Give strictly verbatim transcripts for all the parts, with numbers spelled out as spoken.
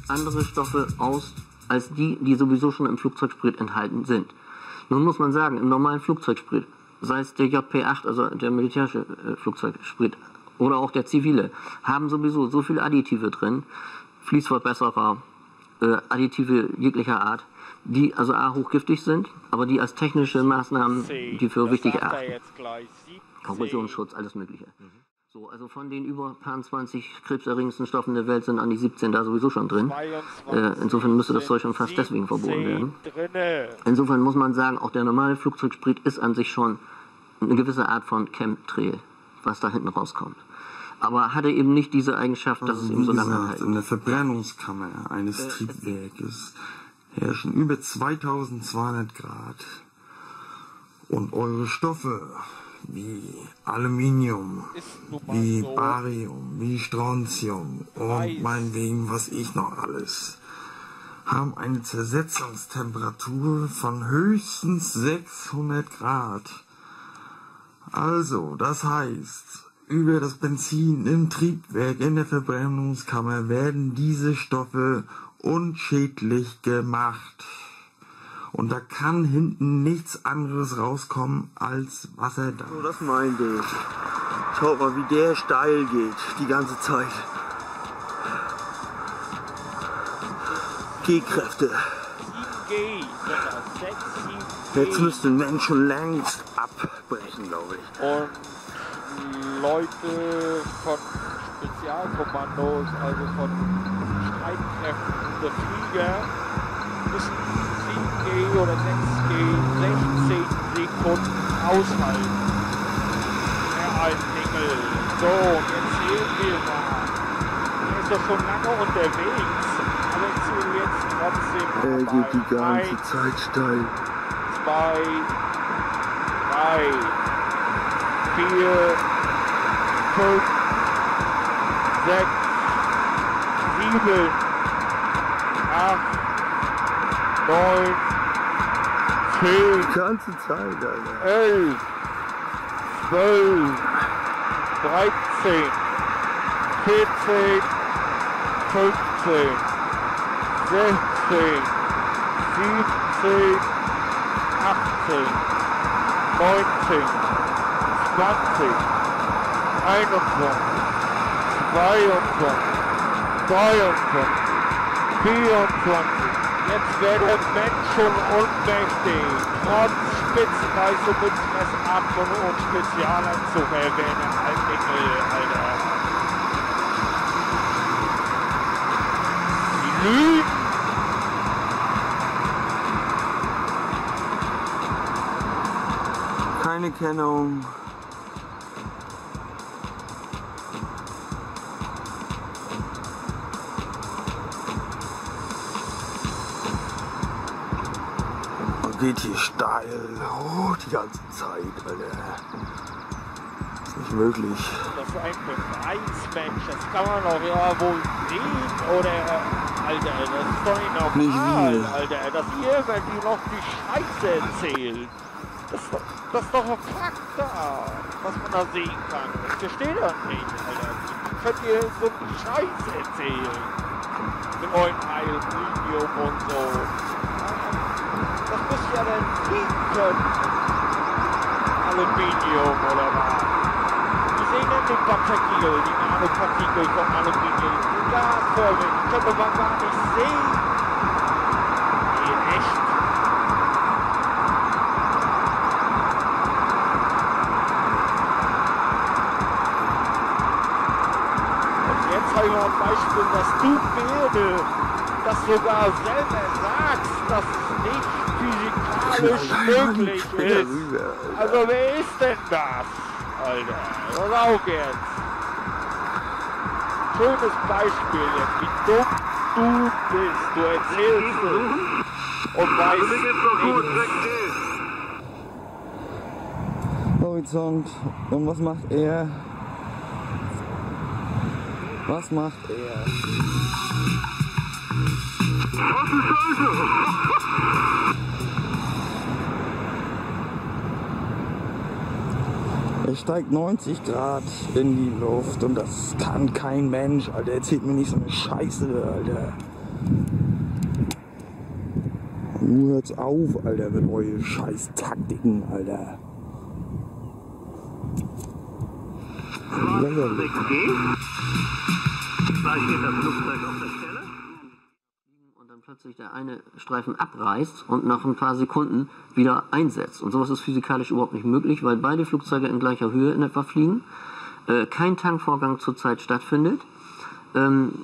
andere Stoffe aus, als die, die sowieso schon im Flugzeugsprit enthalten sind. Nun muss man sagen, im normalen Flugzeugsprit, sei es der J P acht, also der militärische äh, Flugzeugsprit, oder auch der zivile, haben sowieso so viele Additive drin, Fließverbesserer, äh, Additive jeglicher Art, die also A, hochgiftig sind, aber die als technische Maßnahmen, die für wichtig erachten. Korrosionsschutz, alles Mögliche. So, also von den über zwanzig krebserregendsten Stoffen der Welt sind an die siebzehn da sowieso schon drin. Äh, insofern müsste das Zeug schon fast deswegen verboten werden. Insofern muss man sagen, auch der normale Flugzeugsprit ist an sich schon eine gewisse Art von Chemtrail, was da hinten rauskommt. Aber hatte eben nicht diese Eigenschaft, dass also, es eben so lange gesagt, hält. In der Verbrennungskammer eines äh, Triebwerkes herrschen über zweitausendzweihundert Grad. Und eure Stoffe wie Aluminium, wie so. Barium, wie Strontium und Weiß. meinetwegen was ich noch alles, haben eine Zersetzungstemperatur von höchstens sechshundert Grad. Also, das heißt, über das Benzin im Triebwerk, in der Verbrennungskammer werden diese Stoffe unschädlich gemacht. Und da kann hinten nichts anderes rauskommen als Wasserdampf. So, das meinte ich. Schaut mal, wie der steil geht, die ganze Zeit. G-Kräfte. Jetzt müsste ein Mensch schon längst abbrechen, glaube ich. Und Leute von Spezialkommandos, also von Streitkräften der Flieger, müssen sieben G oder sechs G sechzehn Sekunden aushalten. Ja, ein Dingel. So, erzähl mir mal. Er ist doch schon lange unterwegs, aber ich zähle jetzt trotzdem. Er geht die ganze Zeit steil. Zwei, drei, vier, fünf, sechs, sieben, acht, neun, zehn, die ganze Zeit, Alter. elf, zwölf, dreizehn, vierzehn, fünfzehn, sechzehn, siebzehn, achtzehn, neunzehn, zwanzig, einundzwanzig, zweiundzwanzig, dreiundzwanzig, vierundzwanzig. Jetzt wäre der Mensch schon ohnmächtig, trotz Spitzenleistung mit Fressatmung und Spezialanzug erwähnen, Altdickel, Alter. Die Lügen! Keine Kennung. Geht hier steil, oh, die ganze Zeit, Alter. Ist nicht möglich. Das ist ein Befreiungsmensch, das kann man doch ja wohl sehen, oder, Alter, das ist doch nicht normal, nicht Alter, dass ihr, wenn die noch die Scheiße erzählt, das ist doch, das ist doch ein Fakt da, was man da sehen kann. Ich verstehe das nicht, Alter. Könnt ihr so eine Scheiße erzählen? Mit eurem Aluminium und so. Das müsst ihr dann fliegen können. Aluminium oder was? Wir sehen dann die Partikel, die Nanopartikel von Aluminium, die gasförmig, die können wir gar nicht sehen. Nee, echt. Und jetzt habe ich noch ein Beispiel, dass du, Bede, das sogar selber sagst, dass es nicht physikalisch möglich ist. Also wer ist denn das? Alter, pass auf jetzt. Schönes Beispiel jetzt, wie dumm du bist. Du erzählst es und weißt nichts. Horizont. Und was macht er? Was macht er? Was ist Scheiße? Er steigt neunzig Grad in die Luft und das kann kein Mensch, Alter. Erzählt mir nicht so eine Scheiße, Alter. Nun hört's auf, Alter, mit euren scheiß Taktiken, Alter. Lächerlich. Und dann plötzlich der eine Streifen abreißt und nach ein paar Sekunden wieder einsetzt. Und sowas ist physikalisch überhaupt nicht möglich, weil beide Flugzeuge in gleicher Höhe in etwa fliegen, äh, kein Tankvorgang zurzeit stattfindet. Ähm,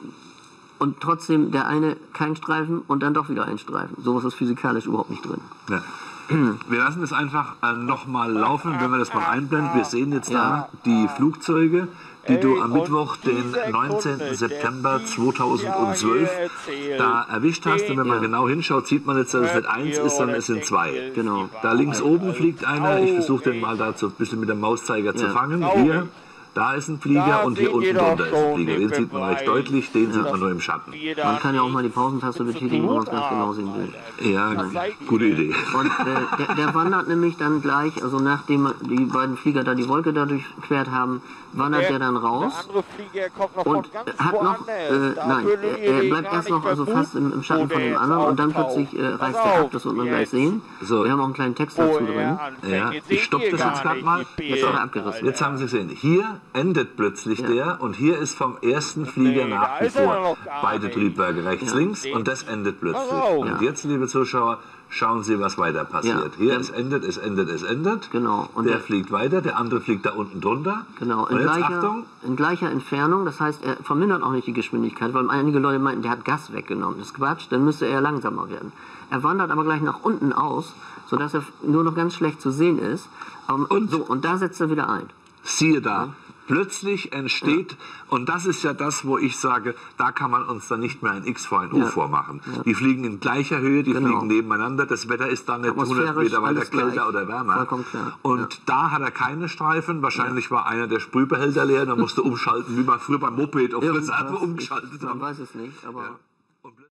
Und trotzdem der eine kein Streifen und dann doch wieder ein Streifen. Sowas ist physikalisch überhaupt nicht drin. Ja. Wir lassen es einfach äh, nochmal laufen, wenn wir das mal einblenden. Wir sehen jetzt da die Flugzeuge, die du am Mittwoch, den neunzehnten September zweitausendzwölf, da erwischt hast. Und wenn man genau hinschaut, sieht man jetzt, dass es nicht eins ist, sondern es sind zwei. Genau. Da links oben fliegt einer. Ich versuche den mal da so ein bisschen mit dem Mauszeiger zu Ja. fangen. Hier. Da ist ein Flieger und hier unten drunter ist ein Flieger. Den sieht man recht deutlich, den sieht man nur im Schatten. Man kann ja auch mal die Pausentaste betätigen, wenn man es ganz genau sehen will. Ja, gute Idee. Und äh, der, der wandert nämlich dann gleich, also nachdem die beiden Flieger da die Wolke da durchquert haben, wandert der dann raus. Der andere Flieger kommt noch Und von ganz hat noch, woanders. äh, Da nein, würdet er, ihr er den bleibt gar erst nicht noch also vermuten, fast im, im Schatten wo von der dem jetzt anderen und dann auftaucht. plötzlich äh, reißt Pass er ab, auf, das wird man jetzt. gleich sehen. So. Wir haben auch einen kleinen Text Wo dazu er drin. anfängt. Ja, Jetzt ich seht stopp ihr das gar jetzt grad nicht mal. die Jetzt ist Bilder, er abgerissen. Jetzt haben Sie gesehen, hier endet plötzlich Ja. der und hier ist vom ersten Flieger Nee, nach da wie ist er vor noch gar beide nicht. Triebwerke rechts, Ja. links und das endet plötzlich. Pass auf. Und Ja. jetzt, liebe Zuschauer, schauen Sie, was weiter passiert. Ja. Hier, Ja. es endet, es endet, es endet. Genau. Und der, der- fliegt weiter, der andere fliegt da unten drunter. Genau, Und in jetzt gleicher, Achtung, in gleicher Entfernung, das heißt, er vermindert auch nicht die Geschwindigkeit, weil einige Leute meinten, der hat Gas weggenommen. Das ist Quatsch, dann müsste er langsamer werden. Er wandert aber gleich nach unten aus, sodass er nur noch ganz schlecht zu sehen ist. Um, Und? so, und da setzt er wieder ein. siehe da. Plötzlich entsteht, und das ist ja das, wo ich sage, da kann man uns dann nicht mehr ein X vor ein U Ja. vormachen. Ja. Die fliegen in gleicher Höhe, die Genau. fliegen nebeneinander, das Wetter ist dann nicht hundert Atmosphärisch Meter weiter alles gleich. kälter oder wärmer. Vollkommen klar. Und Ja. da hat er keine Streifen, wahrscheinlich war einer der Sprühbehälter leer, da musste umschalten, wie man früher beim Moped auf Reserve Irgendwas, umgeschaltet Man haben. weiß es nicht, aber...